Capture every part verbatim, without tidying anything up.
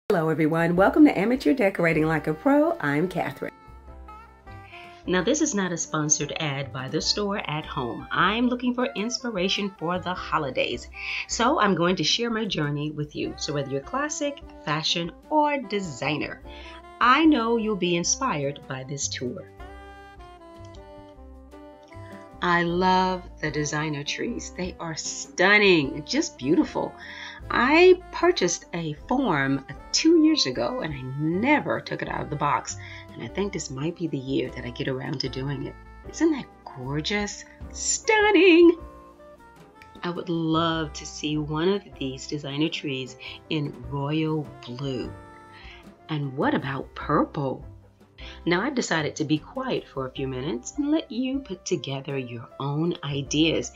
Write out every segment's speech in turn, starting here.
Hello everyone, welcome to Amateur Decorating Like a Pro. I'm Catherine. Now this is not a sponsored ad by the store at home. I'm looking for inspiration for the holidays. So I'm going to share my journey with you. So whether you're classic, fashion, or designer, I know you'll be inspired by this tour. I love the designer trees. They are stunning, just beautiful. I purchased a form two years ago and I never took it out of the box. And I think this might be the year that I get around to doing it. Isn't that gorgeous? Stunning! I would love to see one of these designer trees in royal blue. And what about purple? Now I've decided to be quiet for a few minutes and let you put together your own ideas.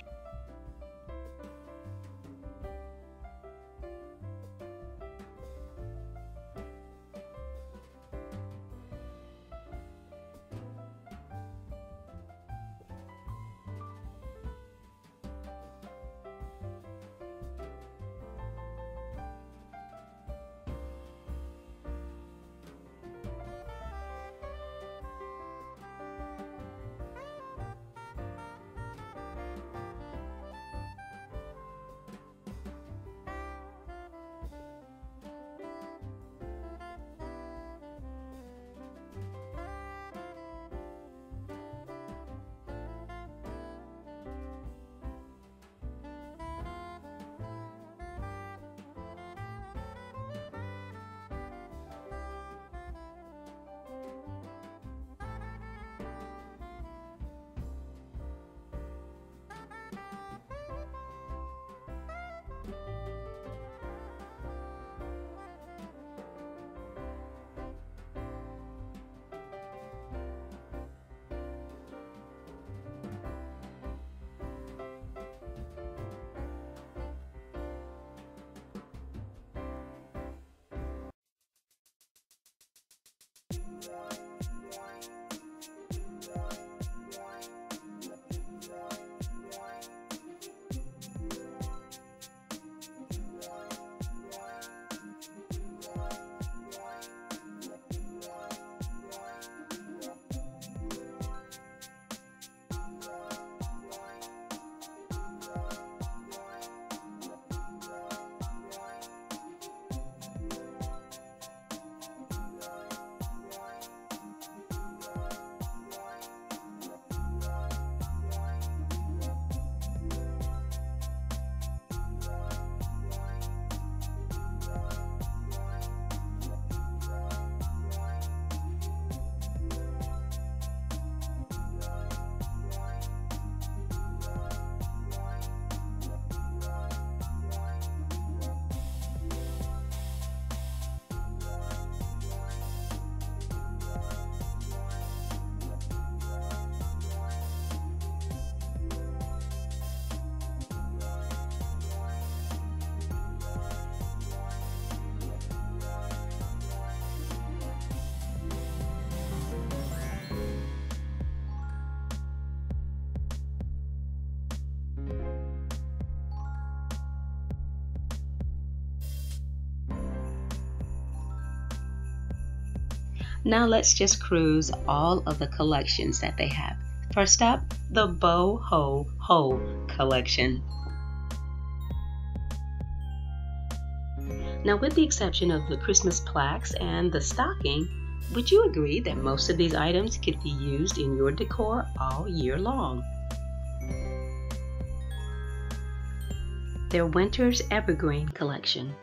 Now let's just cruise all of the collections that they have. First up, the Boho Ho collection. Now with the exception of the Christmas plaques and the stocking, would you agree that most of these items could be used in your decor all year long? Their Winter's Evergreen collection.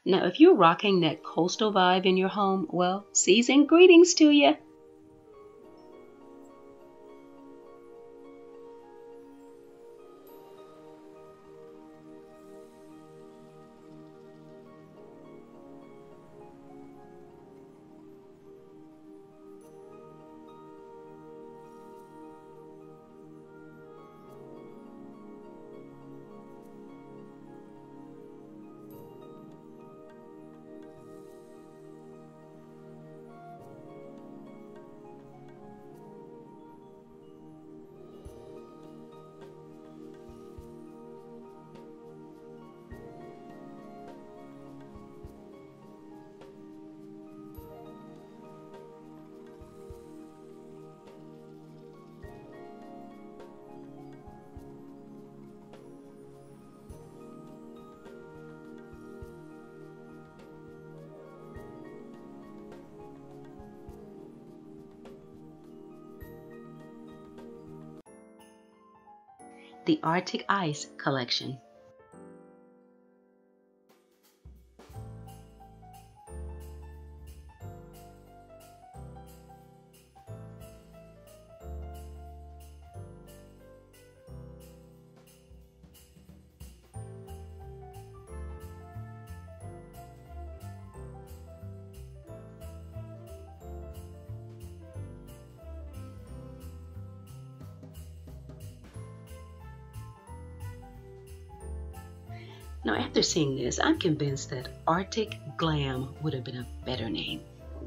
Now, if you're rocking that coastal vibe in your home, well, seasoned greetings to you. The Arctic Ice Collection. Now, after seeing this, I'm convinced that Arctic Glam would have been a better name.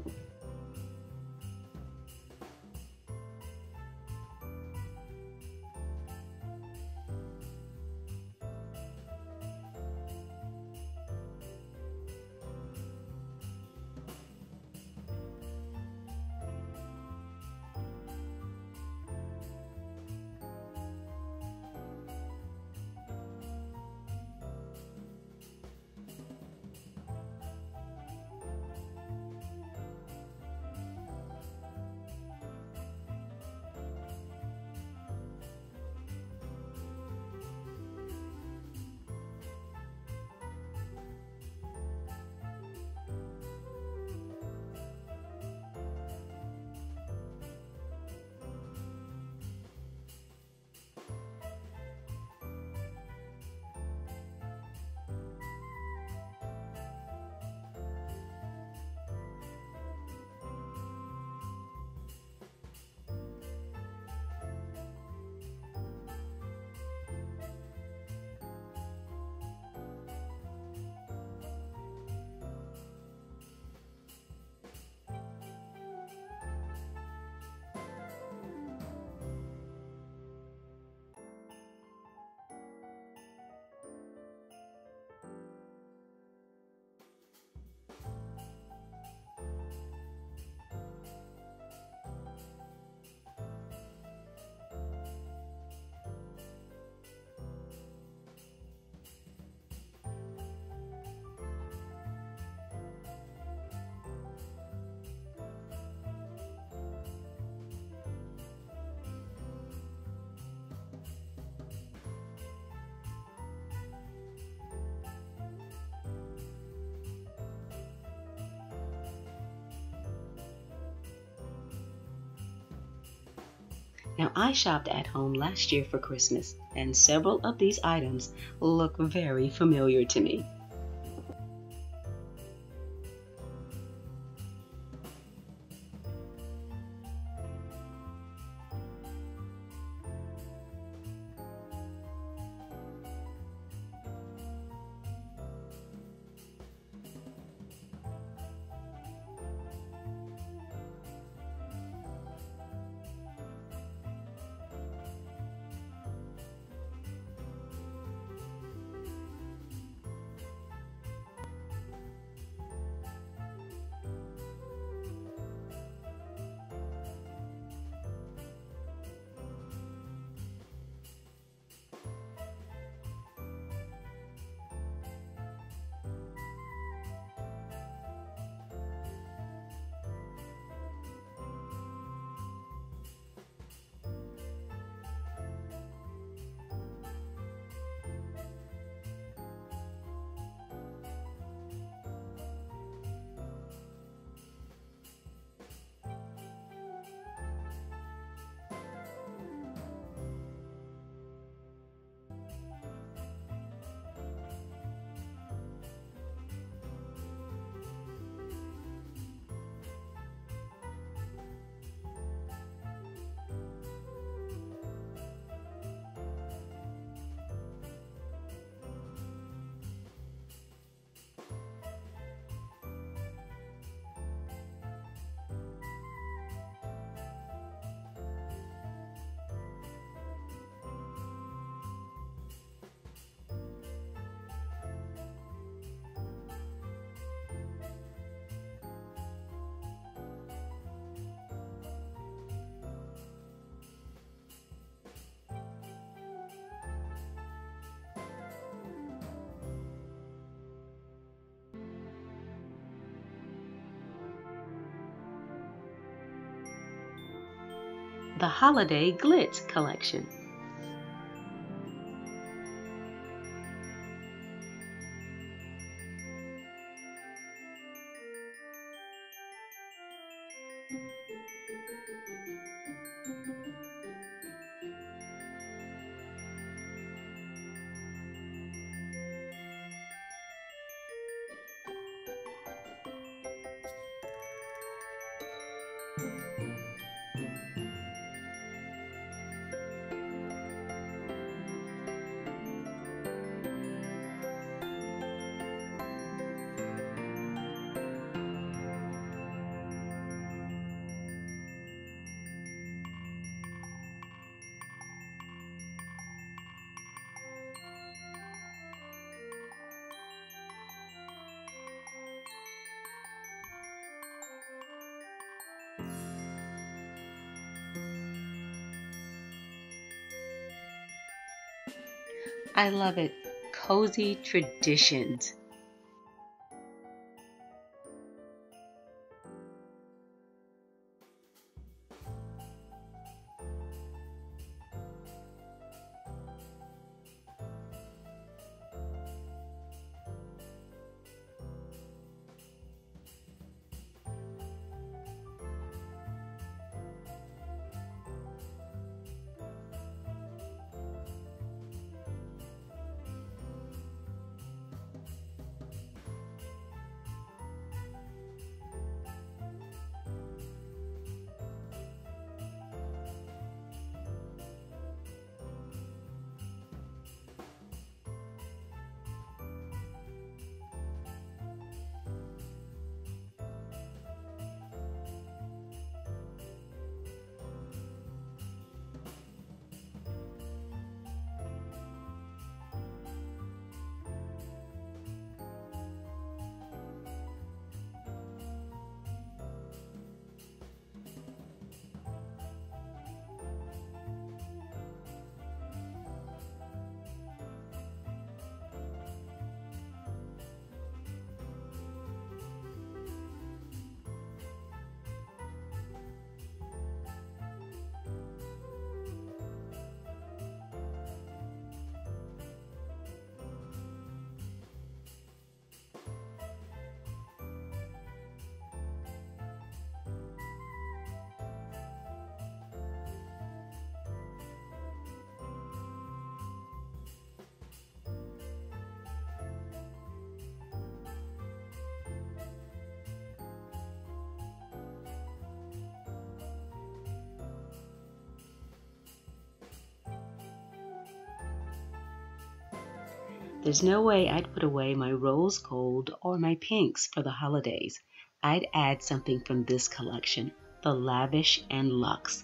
Now, I shopped at home last year for Christmas, and several of these items look very familiar to me. the Holiday Glitz collection. I love it. Cozy traditions. There's no way I'd put away my rose gold or my pinks for the holidays. I'd add something from this collection, the Lavish and Luxe.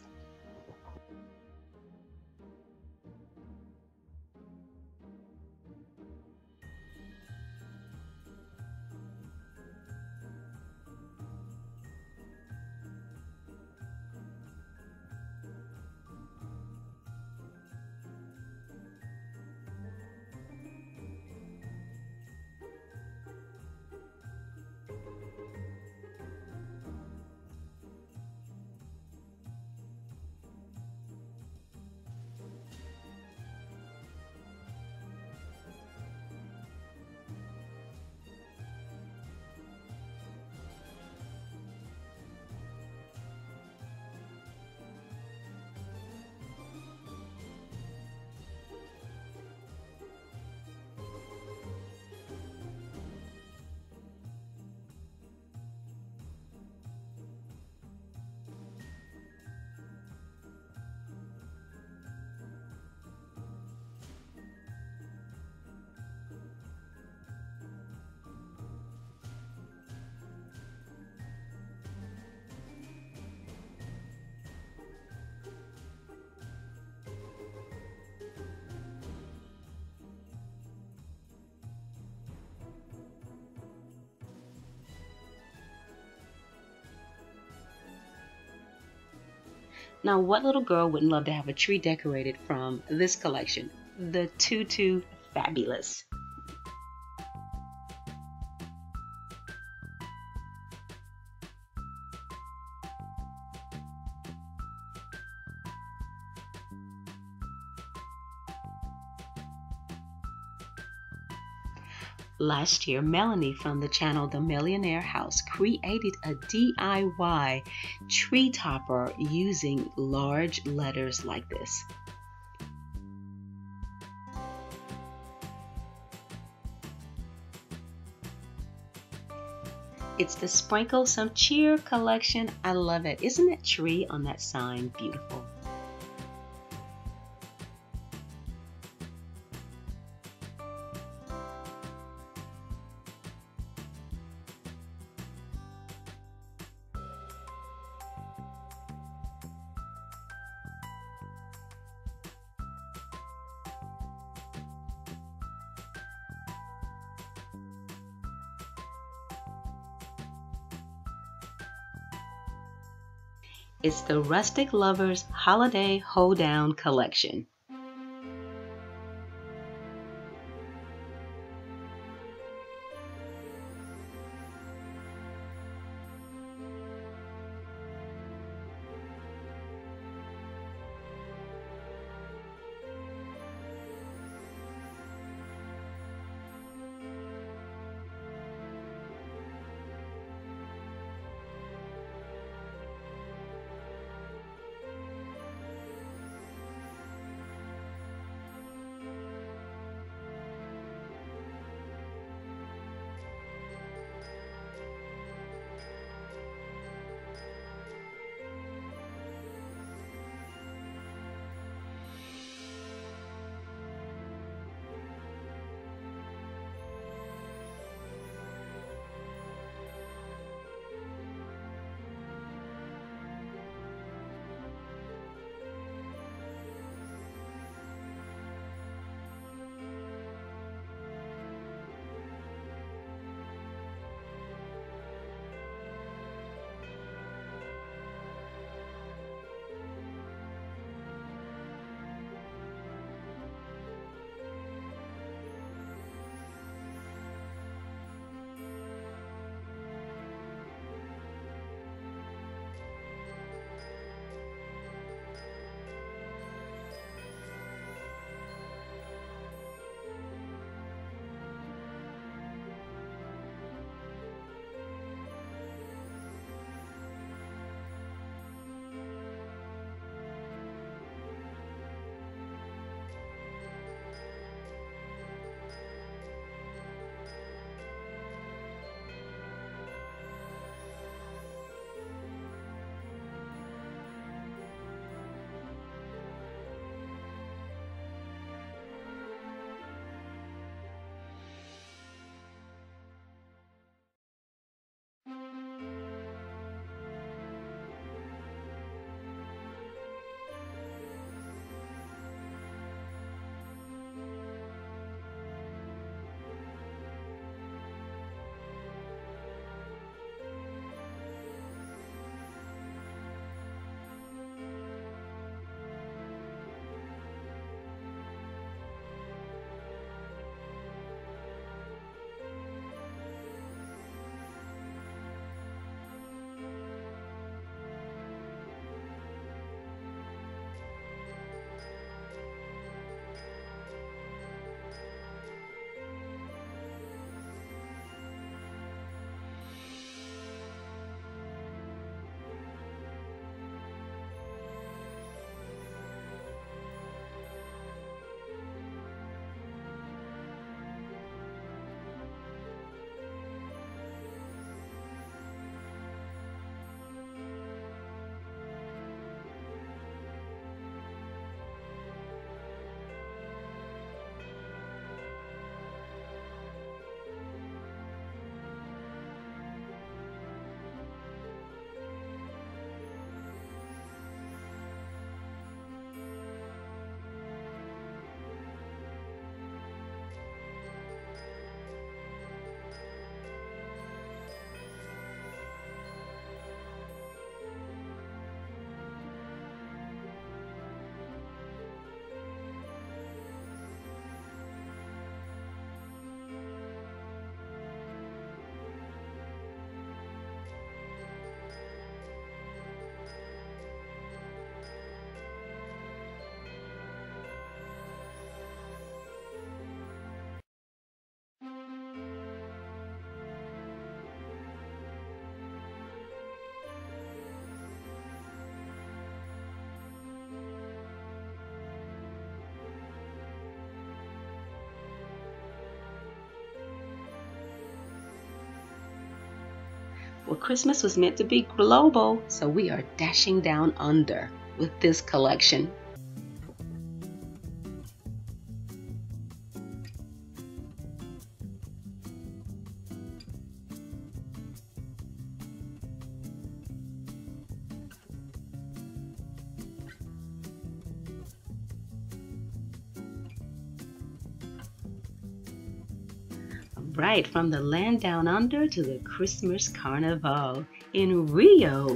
Now, what little girl wouldn't love to have a tree decorated from this collection? The Tutu Fabulous. Last year, Melanie from the channel The Millionaire House created a D I Y tree topper using large letters like this. It's the Sprinkle Some Cheer collection. I love it. Isn't that tree on that sign beautiful? It's the Rustic Lovers Holiday Hoedown collection. Well, Christmas was meant to be global, so we are dashing down under with this collection. Right, from the land down under to the Christmas Carnival in Rio.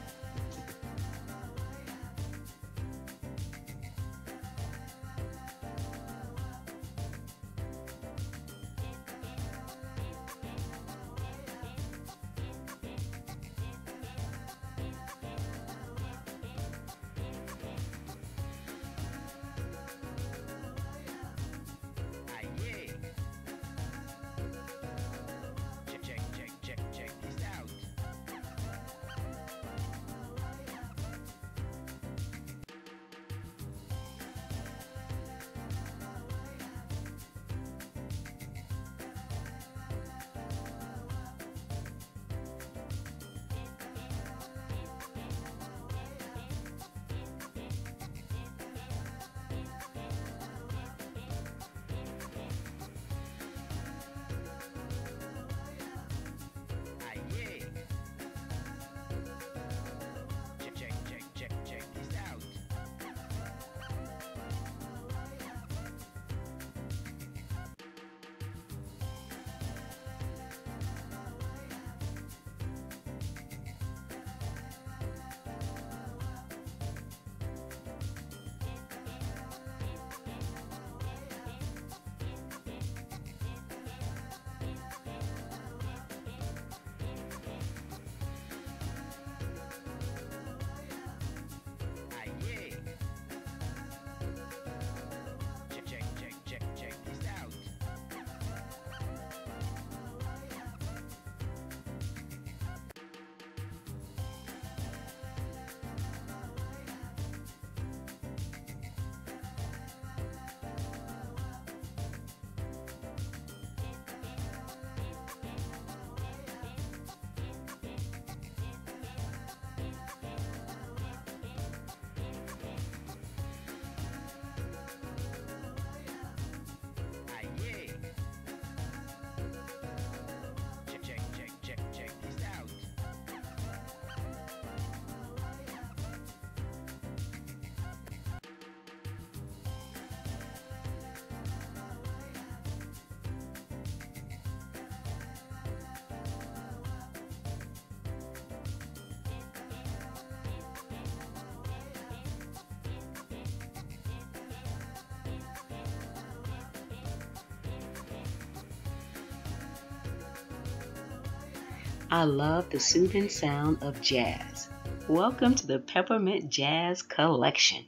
I love the soothing sound of jazz. Welcome to the Peppermint Jazz Collection.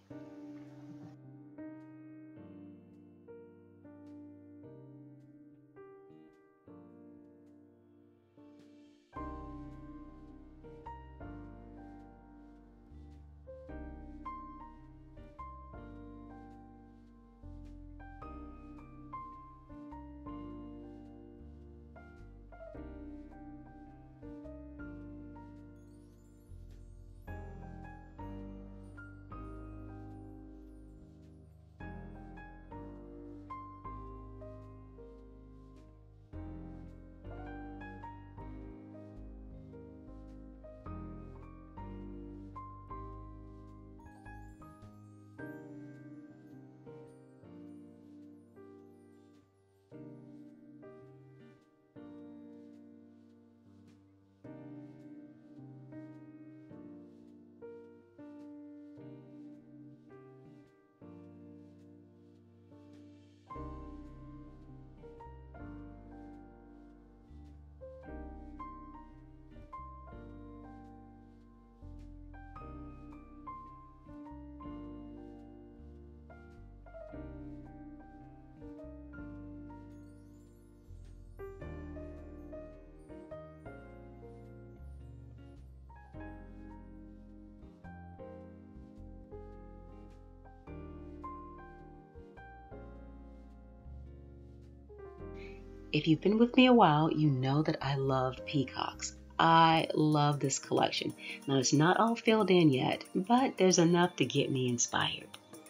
If you've been with me a while, you know that I love peacocks. I love this collection. Now, it's not all filled in yet, but there's enough to get me inspired.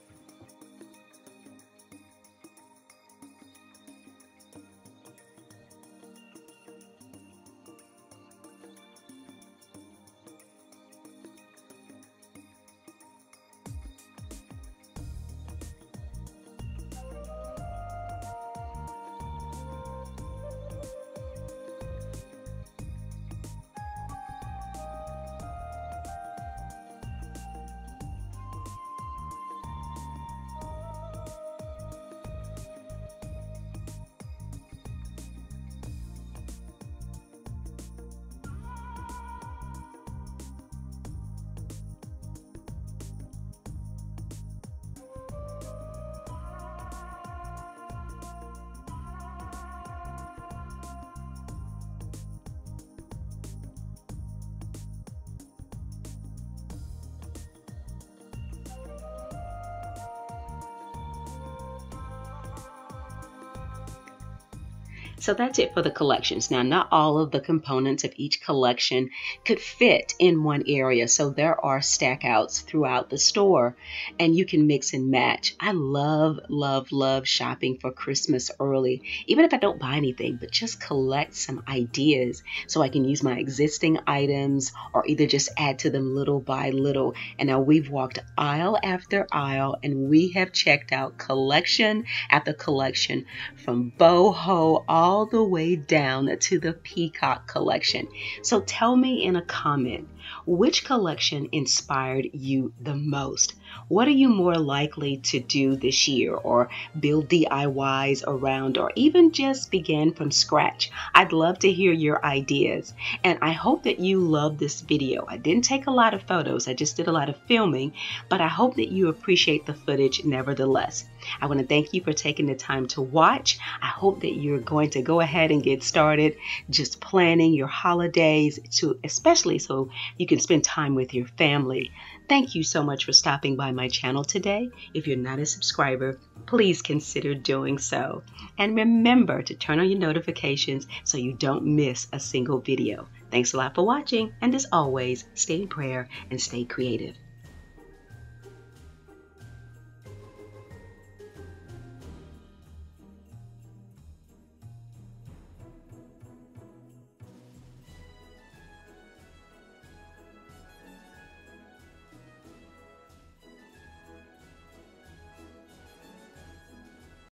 So that's it for the collections. Now, not all of the components of each collection could fit in one area, so there are stack outs throughout the store, and you can mix and match. I love, love, love shopping for Christmas early, even if I don't buy anything, but just collect some ideas so I can use my existing items or either just add to them little by little. And now we've walked aisle after aisle, and we have checked out collection after collection, from boho all all the way down to the Peacock collection. So tell me in a comment, which collection inspired you the most? What are you more likely to do this year, or build D I Ys around, or even just begin from scratch? I'd love to hear your ideas, and I hope that you love this video. I didn't take a lot of photos, I just did a lot of filming, but I hope that you appreciate the footage nevertheless. I want to thank you for taking the time to watch. I hope that you're going to go ahead and get started just planning your holidays, to especially so you can spend time with your family. Thank you so much for stopping by my channel today. If you're not a subscriber, please consider doing so. And remember to turn on your notifications so you don't miss a single video. Thanks a lot for watching, and as always, stay in prayer and stay creative.